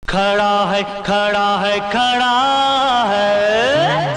खड़ा है खड़ा है खड़ा है।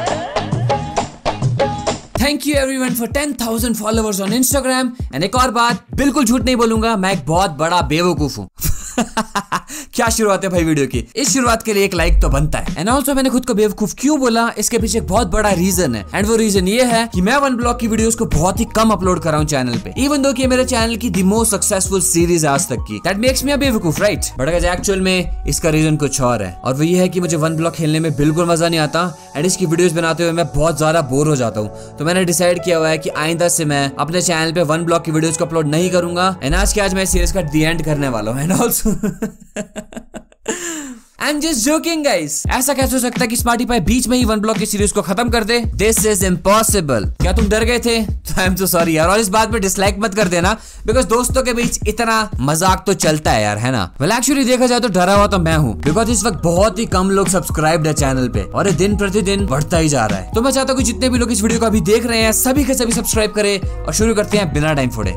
Thank you everyone for 10,000 followers on Instagram. And एक और बात, बिल्कुल झूठ नहीं बोलूंगा, मैं एक बहुत बड़ा बेवकूफ हूँ। क्या शुरुआत है भाई वीडियो की। इस शुरुआत के लिए एक लाइक तो बनता है। एंड ऑल्सो मैंने खुद को बेवकूफ क्यों बोला, इसके पीछे एक बहुत बड़ा रीजन है। एंड वो रीजन ये है कि मैं वन ब्लॉक की वीडियोस को बहुत ही कम अपलोड कर रहा हूँ चैनल पे, इवन दो कि मेरे चैनल की द मोस्ट सक्सेसफुल सीरीज आज तक की। दैट मेक्स मी अ बेवकूफ, राइट? बट एक्चुअल में इसका रीजन कुछ और है, और वो ये है कि मुझे वन ब्लॉक खेलने में बिल्कुल मजा नहीं आता एंड इसकी वीडियोस बनाते हुए मैं बहुत ज्यादा बोर हो जाता हूँ। तो मैंने डिसाइड किया हुआ है कि आइंदा से मैं अपने चैनल पे वन ब्लॉक की वीडियोस को अपलोड नहीं करूंगा। एंड आज मैं सीरीज का दी एंड करने वाला हूँ। And also I'm just joking guys। ऐसा कैसे हो सकता है कि स्मार्टी पाई बीच में ही वन ब्लॉक की सीरीज को खत्म कर दे? This is impossible। क्या तुम डर गए थे? तो I'm so sorry यार, और इस बात पे डिसलाइक मत कर देना, बिकॉज दोस्तों के बीच इतना मजाक तो चलता है यार, है ना? वेल एक्चुअली देखा जाए तो डरा हुआ तो मैं हूँ, बिकॉज इस वक्त बहुत ही कम लोग सब्सक्राइब्ड है चैनल पे और ये दिन प्रतिदिन बढ़ता ही जा रहा है। तो मैं चाहता हूँ कि जितने भी लोग इस वीडियो को अभी देख रहे हैं सभी के सभी सब्सक्राइब करे और शुरू करते हैं बिना टाइम फोड़े।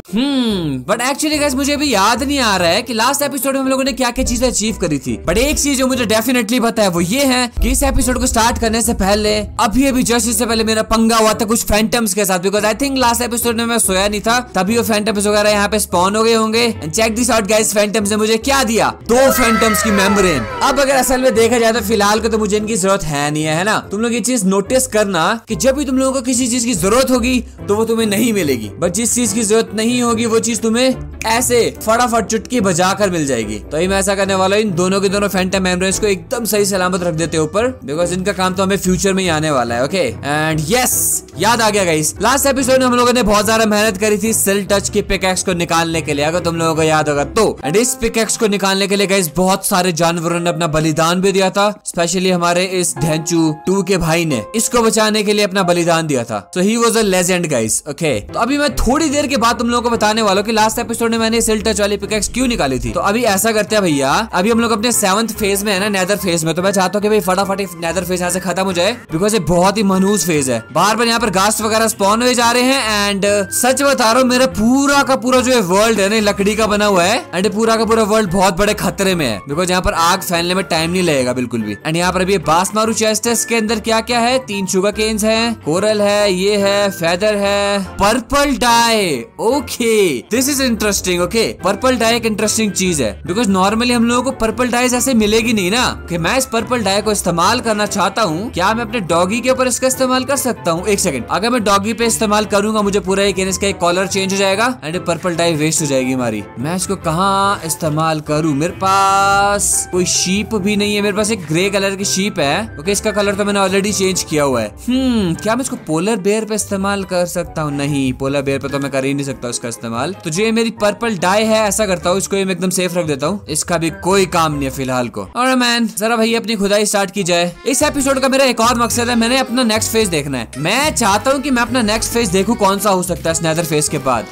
बट एक्चुअली गाइस मुझे अभी याद नहीं आ रहा है कि लास्ट एपिसोड में हम लोगों ने क्या क्या चीजें अचीव करी थी। बट एक चीज जो मुझे डेफिनेटली पता है वो ये है कि इस एपिसोड को स्टार्ट करने से पहले अभी जस्ट इससे पहले मेरा पंगा हुआ था कुछ फैंटम्स के साथ, because I think last episode में मैं सोया नहीं था, तभी वो फैंटम्स वगैरह यहाँ पे स्पॉन हो गए होंगे। And check this out guys, phantoms ने मुझे क्या दिया? 2 फैंटम्स की मेम्ब्रेन। अब अगर असल में देखा जाए तो फिलहाल को तो मुझे इनकी जरूरत है नहीं है ना? तुम लोग ये चीज नोटिस करना कि जब भी तुम लोगों को किसी चीज की जरूरत होगी तो वो तुम्हें नहीं मिलेगी, बट जिस चीज की जरूरत नहीं होगी वो चीज तुम्हें ऐसे फटाफट चुटकी बजाकर मिल जाएगी। तो मैं ऐसा करने वाला हूँ, इन दोनों के दोनों फैंटम मेम्ब्रेन्स को एकदम सही सलामत रख देते ऊपर, बिकॉज इनका काम तो हमें फ्यूचर में ही आने वाला है। ओके एंड यस, याद आ गया गाइस, लास्ट एपिसोड में हम लोगों ने बहुत ज्यादा मेहनत करी थी सिल टच की पिकैक्स को निकालने के लिए, अगर तुम लोगों को याद होगा तो। एंड इस पिकैक्स को निकालने के लिए गाइस बहुत सारे जानवरों ने अपना बलिदान भी दिया था, स्पेशली हमारे इस ढेंचू 2 के भाई ने इसको बचाने के लिए अपना बलिदान दिया था। So he was a legend guys. Okay, तो अभी मैं थोड़ी देर के बाद तुम लोगों को बताने वाला हूँ कि लास्ट एपिसोड में मैंने सिल टच वाली पिकैक्स क्यों निकाली थी। तो अभी ऐसा करते हैं भैया, अभी हम लोग अपने 7th फेज में है ना, नेदर फेज में। तो मैं चाहता हूँ कि भाई फटाफट नेदर फेज यहाँ से खत्म हो जाए, बिकॉज ये बहुत ही मनहूस फेज है। बार बार यहाँ पर घास वगैरह स्पॉन हुए जा रहे हैं। एंड सच बता रहा हूँ, मेरा पूरा का पूरा जो वर्ल्ड है ना लकड़ी का बना हुआ है, एंड पूरा का पूरा वर्ल्ड बहुत बड़े खतरे में है, बिकॉज यहाँ पर आग फैलने में टाइम नहीं लगेगा बिल्कुल भी। एंड यहाँ पर अभी बास मारू चेस्ट है, इसके अंदर क्या क्या है? 3 शुगर केन्स है, कोरल है, ये है, फेदर है, purple dye. Okay, this is interesting. Okay, purple dye एक इंटरेस्टिंग चीज है, बिकॉज नॉर्मली हम लोगों को पर्पल डाई ऐसे मिलेगी नहीं ना। कि मैं इस पर्पल डाई को इस्तेमाल करना चाहता हूँ, क्या मैं अपने डॉगी के ऊपर इसका इस्तेमाल कर सकता हूँ? एक सेकंड, अगर मैं डॉगी पे इस्तेमाल करूंगा मुझे पूरा इसका एक कॉलर चेंज हो जाएगा एंड पर्पल डाई वेस्ट हो जाएगी हमारी। मैं इसको कहाँ इस्तेमाल करूँ? मेरे पास कोई शीप भी नहीं है, मेरे पास एक ग्रे कलर की शीप है। ओके, इसका कलर तो मैंने ऑलरेडी चेंज किया हुआ है। क्या मैं इसको पोलर बेयर पे इस्तेमाल कर सकता हूँ? नहीं, पोलर बेयर पे तो मैं कर ही नहीं सकता उसका इस्तेमाल। तो जो मेरी पर्पल डाई है, ऐसा करता हूँ इसको एकदम सेफ रख देता हूँ, इसका भी कोई काम नहीं है फिलहाल को। और मैन जरा भैया अपनी खुदाई स्टार्ट की जाए। इस एपिसोड का मेरा एक और मकसद है, मैंने अपना नेक्स्ट फेज देखना है। मैं चाहता हूँ कि मैं अपना नेक्स्ट फेज देखूं कौन सा हो सकता है नेदर फेज के बाद।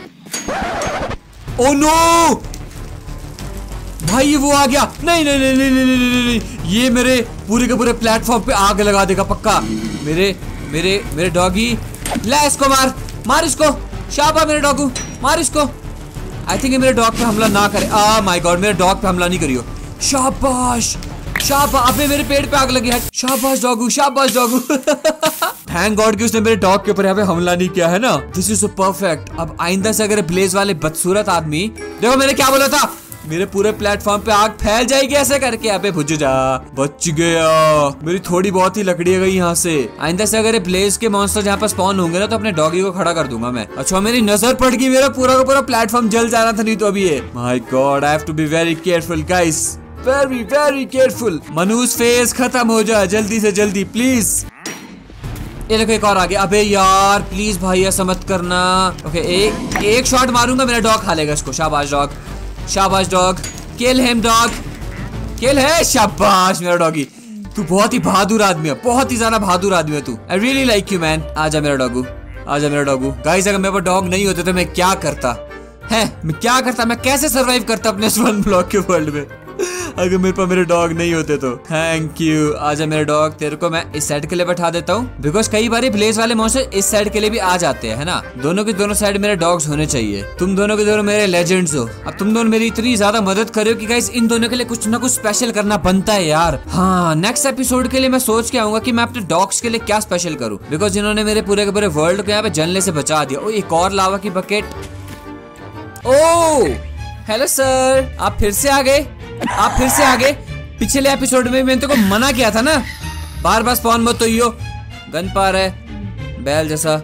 ओह नो भाई, वो आ गया। नहीं नहीं नहीं नहीं नहीं नहीं नहीं, ये मेरे पूरे के पूरे प्लेटफॉर्म पे आग लगा देगा पक्का। मेरे मेरे मेरे डॉगी, ले इसको मार, मार इसको, शाबाश मेरे डॉगू, मार इसको। आई थिंक मेरे डॉग पे हमला ना करे। माय गॉड, मेरे डॉग पे हमला नहीं करियो। शाबाश शाबाश, अबे मेरे पेड़ पे आग लगी है। शाबाश डॉगू, शाबाश डॉगू। थैंक गॉड कि उसने मेरे डॉग के ऊपर यहाँ पे हमला नहीं किया है ना। This is so perfect. अब आइंदा से अगर ब्लेज वाले बदसूरत आदमी, देखो मैंने क्या बोला था, मेरे पूरे प्लेटफॉर्म पे आग फैल जाएगी ऐसे करके। अबे भुज जा, बच गया। मेरी थोड़ी बहुत ही लकड़ी गई यहाँ से। आइंदा से अगर ब्लेज के मॉन्स्टर जहाँ पर स्पॉन होंगे ना तो अपने डॉगी को खड़ा कर दूंगा मैं। अच्छा, मेरी नजर पड़ गई, मेरा पूरा का पूरा प्लेटफॉर्म जल जा रहा था नहीं तो अभी ये। My god, I have to be very careful guys, very very careful. मनूस फेज खत्म हो जाए जल्दी से जल्दी प्लीज। ये देखो एक और आ गया। अबे यार प्लीज भाई ऐसा मत करना। ओके, एक शॉट मारूंगा, मेरा डॉग खा लेगा इसको। शाबाश डॉग, शाबाश dog, kill him dog, kill है। शाबाश मेरा डॉगी, तू बहुत ही बहादुर आदमी है, बहुत ही ज्यादा बहादुर आदमी है तू। I really like you man. आजा मेरा डॉगू, आजा मेरा डॉगू। गाइस अगर मेरे पास डॉग नहीं होते तो मैं क्या करता है, मैं क्या करता, मैं कैसे सरवाइव करता अपने वन ब्लॉक के वर्ल्ड में। अगर मेरे पास मेरे डॉग नहीं होते तो। Thank you. आजा मेरे डॉग, तेरे को मैं इस साइड के लिए बैठा देता हूँ, बिकॉज कई बार ब्लेज वाले मॉन्स्टर इस साइड के लिए भी आ जाते हैं, है ना। दोनों के दोनों साइड मेरे डॉग्स होने चाहिए। तुम दोनों के दोनों मेरे लेजेंड्स हो। अब तुम दोनों मेरी इतनी ज्यादा मदद कर रहे हो कि गाइस इन दोनों के लिए कुछ ना कुछ स्पेशल करना बनता है यार। हाँ, नेक्स्ट एपिसोड के लिए मैं सोच के आऊंगा कि मैं अपने डॉग्स के लिए क्या स्पेशल करूँ, बिकॉज जिन्होंने मेरे पूरे के पूरे वर्ल्ड को यहाँ पे जलने से बचा दिया। ओ, एक और लावा की बकेट। ओ हेलो सर, आप फिर से आ गए। आप फिर से आ गए। पिछले एपिसोड में मैंने तेरे को मना किया था ना, बार बार स्पॉन मत होइयो। गन पार है बैल जैसा।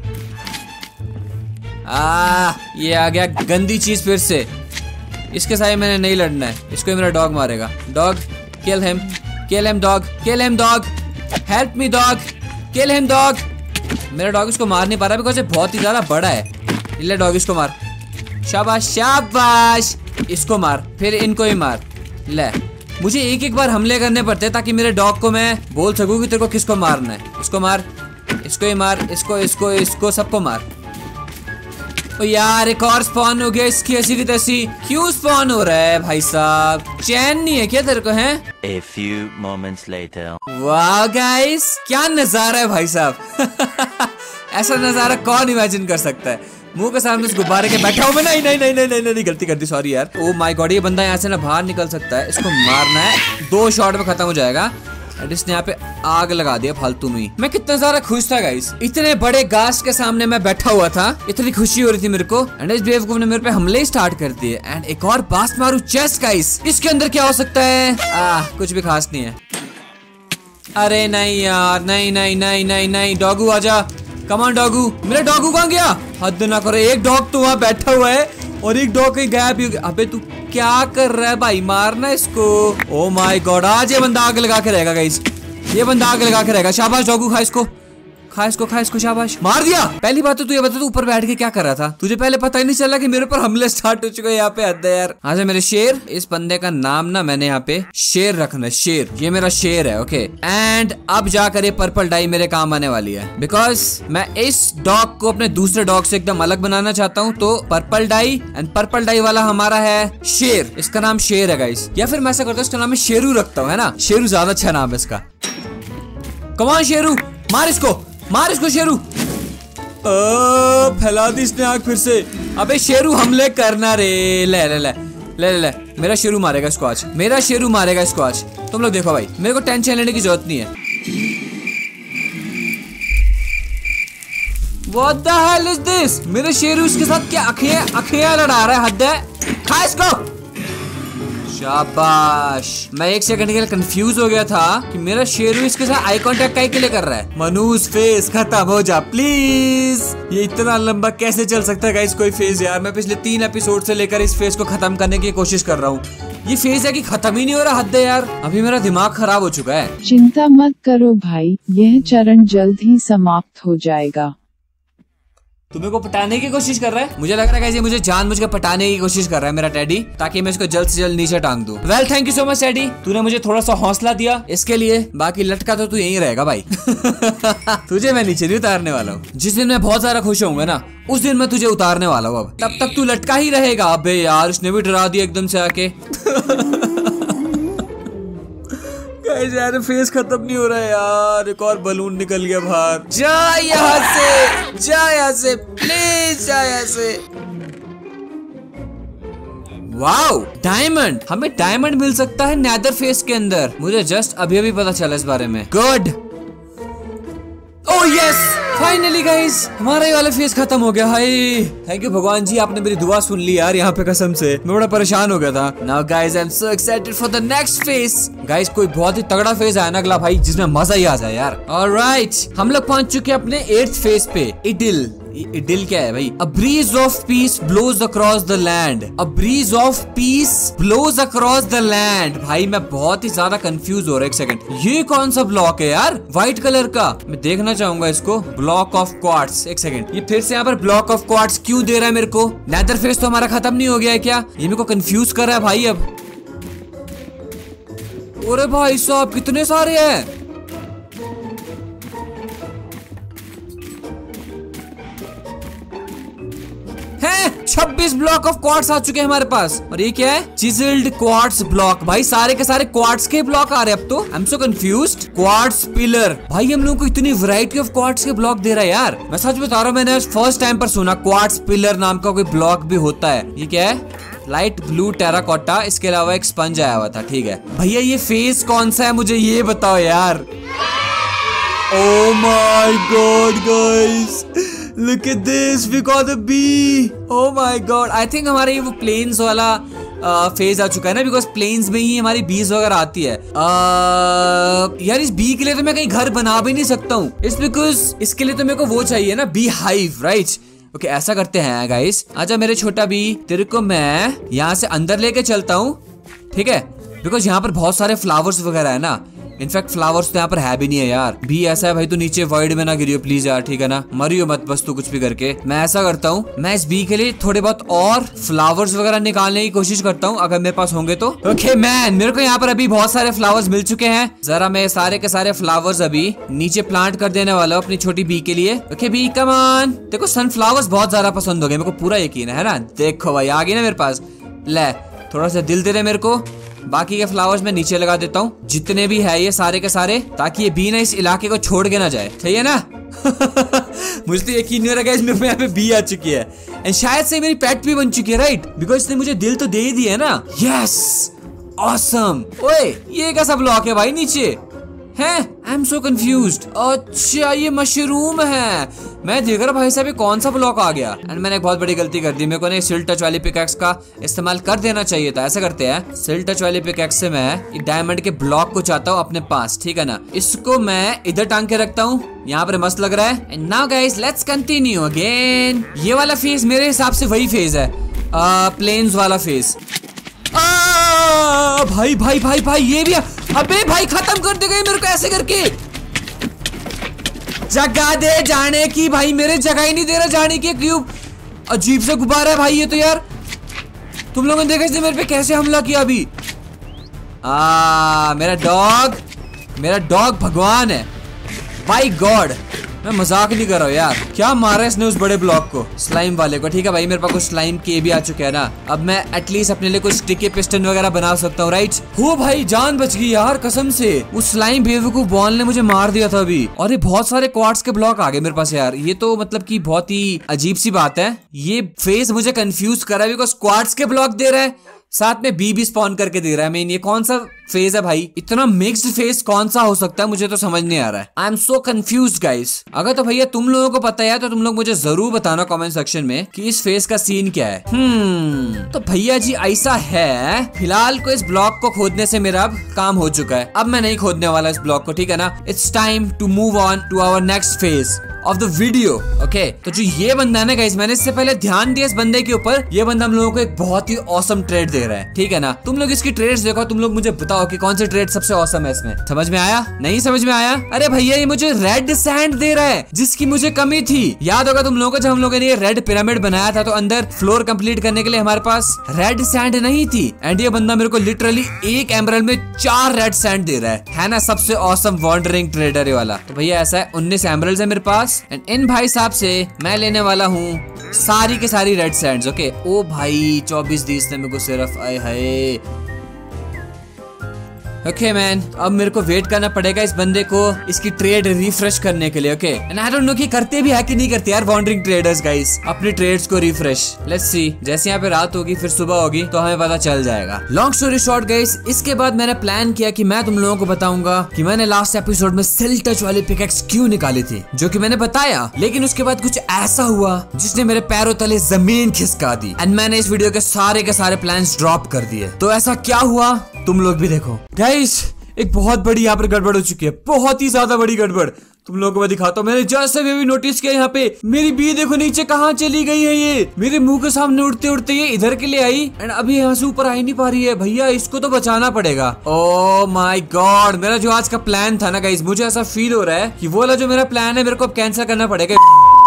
ये आ गया गंदी चीज फिर से। इसके साथ मैंने नहीं लड़ना है, इसको मेरा डॉग मारेगा। Dog kill him, kill him dog, kill him dog, help me dog, kill him dog. मेरा डॉग इसको मार नहीं पा रहा बिकॉज ये बहुत ही ज्यादा बड़ा है। ले डॉग इसको मार। शाबाश शाबाश, इसको मार, फिर इनको ही मार। ले, मुझे एक एक बार हमले करने पड़ते हैं ताकि मेरे डॉग को मैं बोल सकूं कि तेरे को किसको मारना है। इसको मार, इसको ही मार, इसको इसको इसको सबको मार। ओ यार, एक और स्पॉन हो गया। इसकी ऐसी की तैसी क्यों स्पॉन हो रहा है भाई साहब? चैन नहीं है क्या तेरे को? है A few moments later. वाह गाइस, क्या नजारा है भाई साहब। ऐसा नजारा कौन इमेजिन कर सकता है? मुंह के सामने इस गुब्बारे के बैठा हूँ मैं। नहीं नहीं नहीं नहीं नहीं नहीं, गलती कर दी, सॉरी यार। ओ माय गॉड, ये बंदा यहाँ से ना बाहर निकल सकता है। इसको मारना है, 2 शॉट में खत्म हो जाएगा। इसने यहाँ पे आग लगा दिया फालतू में। मैं कितना ज्यादा खुश था गाइस, इतने बड़े घास के सामने मैं बैठा हुआ था, इतनी खुशी हो रही थी मेरे को। एंड इस बेवकूफ ने मेरे पे हमले स्टार्ट कर दिए। एंड एक और बास्ट मारू चेस्ट गाइस। इसके अंदर क्या हो सकता है? कुछ भी खास नहीं है। अरे नहीं यार, नहीं नहीं नहीं नहीं नहीं, डॉगू आजा, कमान डॉगू। मेरा डॉगू कहाँ गया? हद ना करो, एक डॉग तो वहाँ बैठा हुआ है और एक डॉग कहीं गायब ही। अबे तू क्या कर रहा है भाई? मारना इसको। ओ माय गॉड, आज ये बंदा आग लगा के रहेगा गाइस, ये बंदा आग लगा के रहेगा। शाबाश डॉगू, खा इसको, खा इसको, खा इसको, शाबाश। मार दिया। पहली बात तो तू ये बता, तू ऊपर बैठ के क्या कर रहा था? तुझे पहले पता ही नहीं चला कि मेरे ऊपर हमले स्टार्ट हो चुके हैं यहाँ पे? हद है यार। आजा मेरे शेर। इस बंदे का नाम ना मैंने यहाँ पे शेर रखना है, शेर। ये मेरा शेर है, ओके। एंड अब जाकर ये पर्पल डाई मेरे काम आने वाली है, बिकॉज मैं इस डॉग को अपने दूसरे डॉग से एकदम अलग बनाना चाहता हूँ। तो purple dye, and purple dye वाला हमारा है शेर। इसका नाम शेर है गाइस, या फिर मैं ऐसा करता हूँ इसका नाम मैं शेरू रखता हूँ, है ना। शेरू ज्यादा अच्छा नाम है इसका। कमान शेरू, मार इसको, मार इसको शेरू। फैला दी इसने आग फिर से। अबे शेरू हमले करना रे। ले ले ले ले ले, मेरा शेरू मारेगा इसको आज, मेरा शेरू मारेगा इसको आज। तुम लोग देखो भाई, मेरे को टेंशन लेने की जरूरत नहीं है। What the hell is this? मेरे शेरू इसके साथ क्या अखियां लड़ा रहा है? हद है, खा इसको। शाबाश। मैं 1 सेकंड के लिए कंफ्यूज हो गया था कि मेरा शेरू इसके साथ आई कांटेक्ट काहे के लिए कर रहा है। मनूस फेस खत्म हो जा प्लीज। ये इतना लंबा कैसे चल सकता है गाइस कोई फेज? यार मैं पिछले 3 एपिसोड से लेकर इस फेज को खत्म करने की कोशिश कर रहा हूँ। ये फेज है कि खत्म ही नहीं हो रहा। हद है यार, अभी मेरा दिमाग खराब हो चुका है। चिंता मत करो भाई, यह चरण जल्द ही समाप्त हो जाएगा। तुम्हें को पटाने की कोशिश कर रहा है? मुझे लग रहा है ये मुझे जानबूझकर पटाने की कोशिश कर रहा है मेरा टैडी, ताकि मैं इसको जल्द से जल्द नीचे टांग दूं। Well thank you so much teddy, तूने मुझे थोड़ा सा हौसला दिया इसके लिए। बाकी लटका तो तू यहीं रहेगा भाई। तुझे मैं नीचे नहीं उतारने वाला हूँ। जिस दिन मैं बहुत ज्यादा खुश होऊंगा ना, उस दिन मैं तुझे उतारने वाला हूँ। अब तब तक तू लटका ही रहेगा। अबे यार, उसने भी डरा दिया एकदम से आके। यार फेस खत्म नहीं हो रहा है यार। एक और बलून निकल गया बाहर। जा यहाँ से, जा यहाँ से प्लीज, जा यहाँ से। Wow, diamond. हमें डायमंड मिल सकता है नेदर फेस के अंदर। मुझे जस्ट अभी अभी पता चला इस बारे में। Good. Oh yes, finally guys हमारा ये वाला फेस खत्म हो गया। हाय थैंक यू भगवान जी, आपने मेरी दुआ सुन ली यार। यहाँ पे कसम से मैं बड़ा परेशान हो गया था। Now guys I am so excited for the next phase. Guys कोई बहुत ही तगड़ा फेस आया ना अगला भाई, जिसमें मजा ही आ जाए यार। ऑलराइट, हम लोग पहुंच चुके हैं अपने 8th फेस पे। इडिल। इडिल क्या है भाई? A breeze of peace blows across the land. A breeze of peace blows across the land. भाई मैं बहुत ही ज्यादा कंफ्यूज हो रहा है। एक सेकंड, ये कौन सा ब्लॉक है यार? व्हाइट कलर का। मैं देखना चाहूंगा इसको। Block of quartz. एक सेकंड, ये फिर से यहाँ पर ब्लॉक ऑफ क्वार्ट्स क्यों दे रहा है मेरे को? नेदर फेस तो हमारा खत्म नहीं हो गया है क्या? ये मेरे को कंफ्यूज कर रहा है भाई अब। अरे भाई साहब कितने सारे हैं। 26 ब्लॉक ऑफ क्वार्ट्स आ चुके हैं हमारे पास। और ये क्या है? Chiselled quartz block. भाई सारे के सारे क्वार्ट्स के ब्लॉक आ रहे हैं अब तो। I am so confused. Quartz pillar, भाई हम लोगों को इतनी वैरायटी ऑफ क्वार्ट्स के ब्लॉक दे रहा है यार। मैं सच बता रहा हूँ, मैंने फर्स्ट टाइम पर सुना क्वार्ट्स पिलर नाम का कोई ब्लॉक भी होता है। ये क्या है? लाइट ब्लू टेराकोटा, इसके अलावा एक स्पंज आया हुआ था। ठीक है भैया, ये फेस कौन सा है मुझे ये बताओ यार। Oh my God, guys! Look at this, we got a bee. Oh my God! I think हमारा ये वो प्लेन्स वाला फेज आ चुका है ना, बिकॉज प्लेन्स में ही हमारी बीज वगैरह आती है। यार इस बी के लिए तो मैं कहीं घर बना भी नहीं सकता हूँ। इट्स बिकॉज इसके लिए तो मेरे को वो चाहिए ना, बी हाइव, राइट? ओके ऐसा करते हैं गाइस, आजा मेरे छोटा बी, तेरे को मैं यहाँ से अंदर लेके चलता हूँ, ठीक है? बिकॉज यहाँ पर बहुत सारे फ्लावर्स वगैरह है ना। इनफैक्ट फ्लावर्स तो यहाँ पर है भी नहीं है यार। भी ऐसा है भाई, तू नीचे वॉइड में ना गिरियो प्लीज यार, ठीक है ना? मरियो मत बस तू कुछ भी करके। मैं ऐसा करता हूँ, मैं इस बी के लिए थोड़े बहुत और फ्लावर्स वगैरह निकालने की कोशिश करता हूँ, अगर मेरे पास होंगे तो। ओके मैन, मेरे को यहाँ पर अभी बहुत सारे फ्लावर्स मिल चुके हैं। जरा मैं सारे के सारे फ्लावर्स अभी नीचे प्लांट कर देने वाला हूँ अपनी छोटी बी के लिए। Okay bee come on. देखो सनफ्लावर्स बहुत ज्यादा पसंद हो गए, मेरे को पूरा यकीन है ना। देखो भाई आ गई ना मेरे पास। ले थोड़ा सा दिल दे दे मेरे को। बाकी के फ्लावर्स मैं नीचे लगा देता हूँ, जितने भी है ये सारे के सारे, ताकि ये बी ना इस इलाके को छोड़ के ना जाए। सही है ना? मुझे तो यकीन नहीं हो रहा है मेरे को यहाँ पे बी आ चुकी है, एंड शायद से मेरी पेट भी बन चुकी है, राइट? बिकॉज इसने मुझे दिल तो दे ही दिया है ना। Yes awesome. ओए ये कैसा ब्लॉक है भाई नीचे है? I am so confused. अच्छा ये मशरूम है। मैं देख रहा भाई साहब ये कौन सा ब्लॉक आ गया, एंड मैंने एक बहुत बड़ी गलती कर दी। मेरे को ना सिल टच वाली पिकैक्स का इस्तेमाल कर देना चाहिए था। ऐसा करते हैं, सिल टच वाली पिकैक्स से मैं डायमंड के ब्लॉक को चाहता हूँ अपने पास, ठीक है ना? इसको मैं इधर टांग के रखता हूँ, यहाँ पर मस्त लग रहा है। And now guys let's continue again. ये वाला फेज मेरे हिसाब से वही फेज है, प्लेन्स वाला फेज। भाई भाई भाई भाई ये भी, अबे भाई खत्म कर दे गई मेरे को ऐसे करके। जगह दे जाने की भाई, मेरे जगह ही नहीं दे रहा जाने की। क्यूब अजीब सा गुब्बारा है भाई ये तो यार। तुम लोगों ने देखा इसने मेरे पे कैसे हमला किया अभी। मेरा डॉग भगवान है। बाय गॉड, मैं मजाक नहीं कर रहा हूँ यार। क्या मारा इसने उस बड़े ब्लॉक को, स्लाइम वाले को। ठीक है भाई, मेरे पास कुछ स्लाइम के भी आ चुके हैं ना। अब मैं एटलीस्ट अपने लिए कुछ स्टिकी पिस्टन वगैरह बना सकता हूँ, राइट? हो भाई जान बच गई यार कसम से। उस स्लाइम बेवकूफ बॉल ने मुझे मार दिया था अभी। और ये बहुत सारे क्वार्ट्स के ब्लॉक आ गए मेरे पास यार। ये तो मतलब कि बहुत ही अजीब सी बात है। ये फेज मुझे कंफ्यूज कर रहा है, बिकॉज क्वार्ट्स के ब्लॉक दे रहा है, साथ में बी भी स्पॉन करके दे रहा है। मेन ये कौन सा फेज है भाई? इतना मिक्स्ड फेज कौन सा हो सकता है, मुझे तो समझ नहीं आ रहा है। I am so confused guys. अगर तो भैया तुम लोगों को पता है तो तुम लोग मुझे जरूर बताना कमेंट सेक्शन में कि इस फेज का सीन क्या है। तो भैया जी ऐसा है, फिलहाल को इस ब्लॉक को खोदने से मेरा अब काम हो चुका है। अब मैं नहीं खोदने वाला इस ब्लॉक को, ठीक है ना? It's time to move on to our next phase of the video. Okay तो जो ये बंदा है ना गाइस, मैंने इससे पहले ध्यान दिया इस बंदे के ऊपर। ये बंदा हम लोगों को एक बहुत ही औसम ट्रेड दे रहा है, ठीक है ना? तुम लोग इसकी ट्रेड्स देखो, तुम लोग मुझे बताओ कि कौन से ट्रेड सबसे औसम है इसमें। समझ में आया? नहीं समझ में आया? अरे भैया ये मुझे रेड सैंड दे रहा है, जिसकी मुझे कमी थी। याद होगा तुम लोगों को, जब हम लोगों ने ये रेड पिरामिड बनाया था तो अंदर फ्लोर कंप्लीट करने के लिए हमारे पास रेड सैंड नहीं थी। एंड ये बंदा मेरे को लिटरली एक एमरल्ड में 4 रेड सैंड दे रहा है ना? सबसे औसम वॉन्डरिंग ट्रेडर ये वाला। तो भैया ऐसा है, 19 एमरल्ड्स है मेरे पास, एंड इन भाई साहब से मैं लेने वाला हूँ सारी के सारी रेड सैंड्स। ओके ओ भाई 24 दी इसने मेरे को सिर्फ। आए हाय। ओके मैन, अब मेरे को वेट करना पड़ेगा इस बंदे को इसकी ट्रेड रिफ्रेश करने के लिए। Okay and I don't know कि करते भी है कि नहीं करते यार वॉन्डरिंग ट्रेडर्स गाइस अपनी ट्रेड्स को रिफ्रेश। लेट्स सी, जैसे यहाँ पे रात होगी फिर सुबह होगी तो हमें पता चल जाएगा। लॉन्ग स्टोरी शॉर्ट गाइस, इसके बाद मैंने प्लान किया कि मैं तुम लोगों को बताऊंगा कि मैंने लास्ट एपिसोड में सिल टच वाली पिकैक्स क्यों निकाली थी, जो कि मैंने बताया। लेकिन उसके बाद कुछ ऐसा हुआ जिसने मेरे पैरों तले जमीन खिसका दी, एंड मैंने इस वीडियो के सारे प्लान्स ड्रॉप कर दिए। तो ऐसा क्या हुआ तुम लोग भी देखो गाइस। एक बहुत बड़ी यहाँ पर गड़बड़ हो चुकी है, बहुत ही ज्यादा बड़ी गड़बड़। तुम लोगों को मैं दिखाता हूँ। मैंने जैसे भी नोटिस किया यहाँ पे मेरी बी देखो नीचे कहाँ चली गई है। ये मेरे मुंह के सामने उड़ते उड़ते ये इधर के लिए आई, एंड अभी यहाँ से ऊपर आ ही नहीं पा रही है। भैया इसको तो बचाना पड़ेगा। ओह माय गॉड, मेरा जो आज का प्लान था ना गाइस, मुझे ऐसा फील हो रहा है कि वो वाला जो मेरा प्लान है मेरे को अब कैंसिल करना पड़ेगा।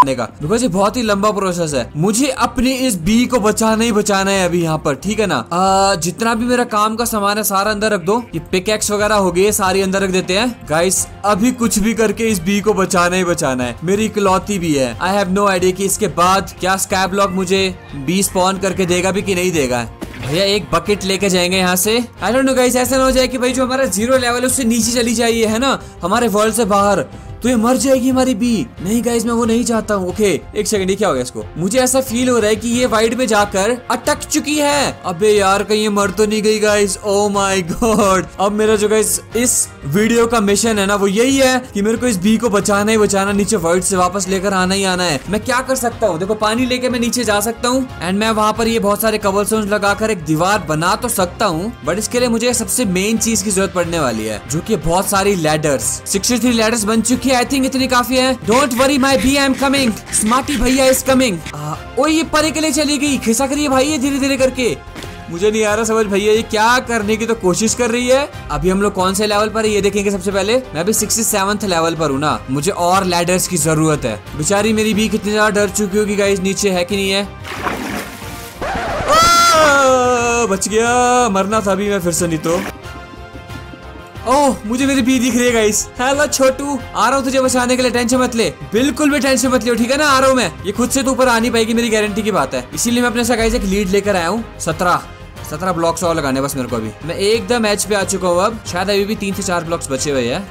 का, बिकॉज ये बहुत ही लंबा प्रोसेस है। मुझे अपने इस बी को बचाना ही बचाना है अभी यहाँ पर, ठीक है ना। जितना भी मेरा काम का सामान है सारा अंदर रख दो। ये पिकैक्स वगैरह हो गई, सारी अंदर रख देते हैं गाइस। अभी कुछ भी करके इस बी को बचाना ही बचाना है। मेरी इकलौती भी है। आई हैव नो आइडिया कि इसके बाद क्या स्काई ब्लॉक मुझे बी स्पॉन करके देगा भी कि नहीं देगा। भैया एक बकेट लेके जाएंगे यहाँ से। आई डोंट नो गाइस, ऐसा ना हो जाए कि भाई जो हमारा 0 लेवल है उससे नीचे चली जाइए, है ना, हमारे वर्ल्ड से बाहर, तो ये मर जाएगी हमारी बी। नहीं गाइस, मैं वो नहीं चाहता हूँ। ओके एक सेकंड, ये क्या हो गया इसको? मुझे ऐसा फील हो रहा है कि ये वाइड में जाकर अटक चुकी है। अबे यार कहीं ये मर तो नहीं गई गाइस? O my God. अब मेरा जो गाइस इस वीडियो का मिशन है ना वो यही है कि मेरे को इस बी को बचाना ही बचाना, नीचे वाइड से वापस लेकर आना ही आना है। मैं क्या कर सकता हूँ? देखो पानी लेके मैं नीचे जा सकता हूँ एंड मैं वहाँ पर ये बहुत सारे कबलस्टोन्स लगाकर एक दीवार बना तो सकता हूँ, बट इसके लिए मुझे सबसे मेन चीज की जरूरत पड़ने वाली है, जो की बहुत सारी लैडर्स। 63 लैडर्स बन चुकी है। आई थिंक इतनी काफी है। Don't worry my bee, I am coming. Smarty भैया इज कमिंग। ओ ये परे के लिए चली गई, खिसक रही है भाई ये धीरे धीरे करके। मुझे नहीं आ रहा समझ भैया ये क्या करने की तो कोशिश कर रही है। अभी हम लोग कौन से लेवल पर है ये देखेंगे सबसे पहले। मैं अभी 67th लेवल पर हूँ ना, मुझे और लैडर्स की जरूरत है। बेचारी मेरी बी कितनी ज्यादा डर चुकी होगी गाइस, नीचे है कि नहीं है। बच गया, मरना था अभी मैं फिर से, नहीं तो। ओह मुझे मेरी बी दिख रही है गाइस। हेलो छोटू, आ रहा हूँ तुझे बचाने के लिए, टेंशन मत ले, बिल्कुल भी टेंशन मत लियो, ठीक है ना। आ रहा हूँ मैं। ये खुद से तो ऊपर आ नहीं पाएगी, मेरी गारंटी की बात है। इसीलिए मैं अपने साथ गाइस एक लीड लेकर आया हूँ। 17 ब्लॉक्स और लगाने बस मेरे को। अभी मैं एकदम एच पे आ चुका हूँ। अब शायद अभी भी 3 से 4 ब्लॉक्स बचे हुए हैं।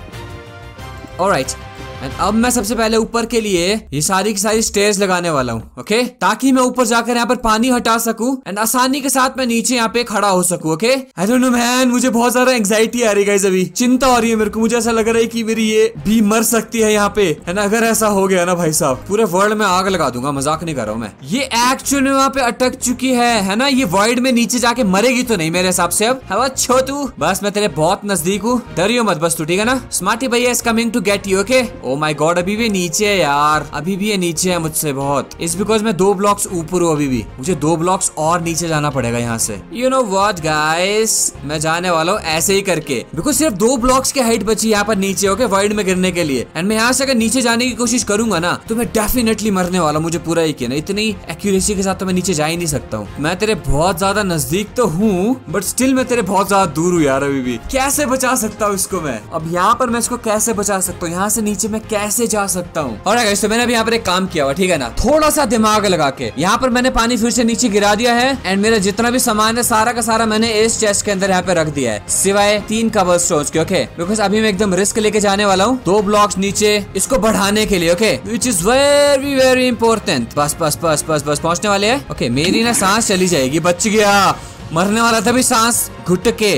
ऑलराइट, अब मैं सबसे पहले ऊपर के लिए ये सारी की सारी स्टेयर्स लगाने वाला हूँ, ओके, ताकि मैं ऊपर जाकर यहाँ पर पानी हटा सकूं एंड आसानी के साथ मैं नीचे यहाँ पे खड़ा हो सकूं। Okay I don't know man, मुझे बहुत ज्यादा एंग्जाइटी आ रही है गाइस, अभी चिंता हो रही है मेरे को। मुझे ऐसा लग रहा है कि मेरी ये भी मर सकती है यहाँ पे, है ना। अगर ऐसा हो गया ना भाई साहब, पूरे वर्ल्ड में आग लगा दूंगा, मजाक नहीं कर रहा हूँ मैं। ये एक्चुअली वहाँ पे अटक चुकी है ना। ये वॉइड में नीचे जाके मरेगी तो नहीं मेरे हिसाब से। अब हवा छोटू, बस मैं तेरे बहुत नजदीक हूँ, डरियो मत बस तू, ठीक है ना। स्मार्टी भैया is coming to get you. Okay oh my god, अभी भी नीचे है यार, अभी भी ये नीचे है मुझसे बहुत। इस बिकॉज मैं 2 ब्लॉक्स ऊपर हूँ, अभी भी मुझे 2 ब्लॉक्स और नीचे जाना पड़ेगा यहाँ से। यू नो व्हाट गाइस, मैं जाने वाला हूँ ऐसे ही करके, बिकॉज सिर्फ 2 ब्लॉक्स की हाइट बची यहाँ पर नीचे, ओके, वाइड में गिरने के लिए। एंड मैं यहाँ से अगर नीचे जाने की कोशिश करूंगा ना तो मैं डेफिनेटली मरने वाला हूँ, मुझे पूरा यकीन है। इतनी एक्यूरेसी के साथ तो मैं नीचे जा ही नहीं सकता हूँ। मैं तेरे बहुत ज्यादा नजदीक तो हूँ, बट स्टिल मैं तेरे बहुत ज्यादा दूर हूँ यार। अभी भी कैसे बचा सकता हूँ इसको मैं? अब यहाँ पर मैं इसको कैसे बचा सकता हूँ? यहाँ से नीचे मैं कैसे जा सकता हूँ? और तो मैंने अभी यहाँ पर एक काम किया हुआ, ठीक है ना, थोड़ा सा दिमाग लगा के। यहाँ पर मैंने पानी फिर से नीचे गिरा दिया है एंड मेरा जितना भी सामान है सारा का सारा मैंने इस चेस्ट के अंदर यहाँ पे रख दिया है, सिवाय 3 कबलस्टोन्स के। ओके बिकॉज अभी मैं एकदम रिस्क लेके जाने वाला हूँ 2 ब्लॉक्स नीचे इसको बढ़ाने के लिए, okay, which is very very important. बस बस बस बस बस पहुंचने वाले हैं। ओके मेरी ना सांस चली जाएगी, बच गया, मरने वाला था भी सांस घुट के।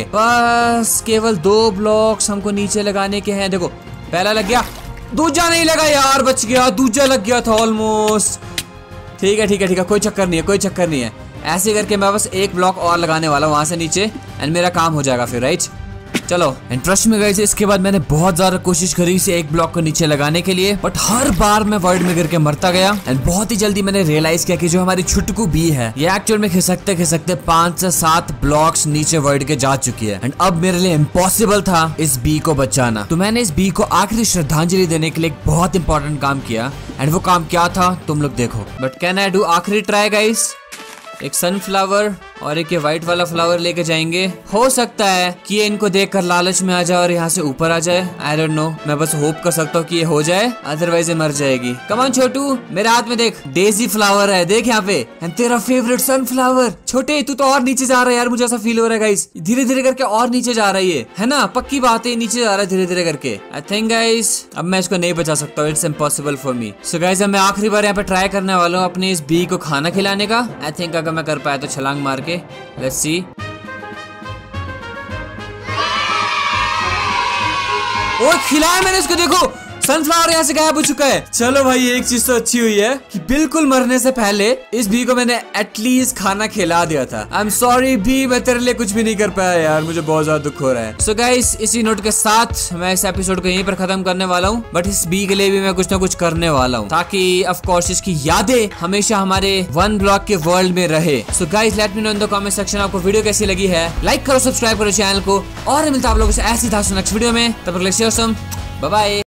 बस केवल 2 ब्लॉक्स हमको नीचे लगाने के हैं। देखो पहला लग गया, दूजा नहीं लगा यार, बच गया, दूजा लग गया था ऑलमोस्ट। ठीक है ठीक है ठीक है, कोई चक्कर नहीं है, कोई चक्कर नहीं है। ऐसे करके मैं बस 1 ब्लॉक और लगाने वाला हूँ वहां से नीचे एंड मेरा काम हो जाएगा फिर, राइट। चलो एंड ट्रस्ट में गाइस, इसके बाद मैंने बहुत ज्यादा कोशिश करी इसे 1 ब्लॉक को नीचे लगाने के लिए, बट हर बार मैं वर्ल्ड में गिर के मरता गया। एंड बहुत ही जल्दी मैंने रियलाइज किया कि जो हमारी छुटकू बी है ये एक्चुअल में खिसकते खिसकते 5 से 7 ब्लॉक्स नीचे वर्ल्ड के जा चुकी है। एंड अब मेरे लिए इम्पॉसिबल था इस बी को बचाना। तो मैंने इस बी को आखिरी श्रद्धांजलि देने के लिए एक बहुत इंपॉर्टेंट काम किया एंड वो काम क्या था तुम लोग देखो। बट कैन आई डू आखिरी ट्राई गाइस? एक सनफ्लावर और एक ये व्हाइट वाला फ्लावर लेके जाएंगे। हो सकता है कि ये इनको देखकर लालच में आ जाए और यहाँ से ऊपर आ जाए। आई डोंट नो, मैं बस होप कर सकता हूँ कि ये हो जाए, अदरवाइज ये मर जाएगी। कम ऑन छोटू, मेरे हाथ में देख, डेजी फ्लावर है, देख यहाँ पे, एंड तेरा फेवरेट सनफ्लावर। छोटे तू तो और नीचे जा रहा है यार, मुझे ऐसा फील हो रहा है गाइस, धीरे धीरे करके और नीचे जा रही है ना, पक्की बात है, नीचे जा रहा है धीरे धीरे करके। आई थिंक गाइस अब मैं इसको नहीं बचा सकता, it's impossible for me. So guys अब मैं आखिरी बार यहाँ पे ट्राई करने वाला हूँ अपने इस बी को खाना खिलाने का। आई थिंक अगर मैं कर पाया तो छलांग मार के, लेट्स सी। और खिलाया मैंने इसको, देखो सनफ्लावर यहाँ से गायब हो चुका है। चलो भाई एक चीज तो अच्छी हुई है कि बिल्कुल मरने से पहले इस बी को मैंने एटलीस्ट खाना खिला दिया था। आई एम सॉरी भी, मैं तेरे लिए कुछ भी नहीं कर पाया यार, मुझे बहुत ज्यादा दुख हो रहा है। सो गाइस इसी नोट के साथ मैं इस एपिसोड को यहीं पर खत्म करने वाला हूँ, बट इस बी के लिए भी मैं कुछ ना कुछ करने वाला हूँ ताकि ऑफ कोर्स इसकी यादें हमेशा हमारे 1 ब्लॉक के वर्ल्ड में रहे। So guys let me know in the comment section आपको वीडियो कैसी लगी है। लाइक करो, सब्सक्राइब करो चैनल को, और मिलता है आप लोगों से ऐसी नेक्स्ट वीडियो में। तब तक बाय बाय।